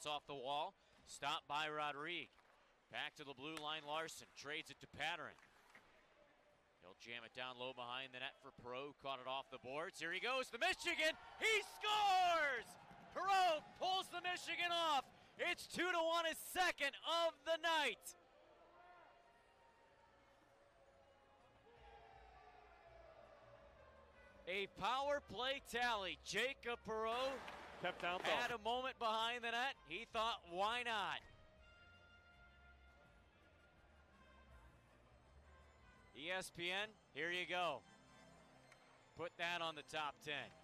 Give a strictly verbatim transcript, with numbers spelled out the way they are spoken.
It's off the wall. Stopped by Rodrigue. Back to the blue line, Larson. Trades it to Patterin. He'll jam it down low behind the net for Perreault. Caught it off the boards. Here he goes, the Michigan. He scores! Perreault pulls the Michigan off. It's two to one, his second of the night. A power play tally. Jacob Perreault kept down though. Had a moment behind the net. He thought, why not? E S P N, here you go. Put that on the top ten.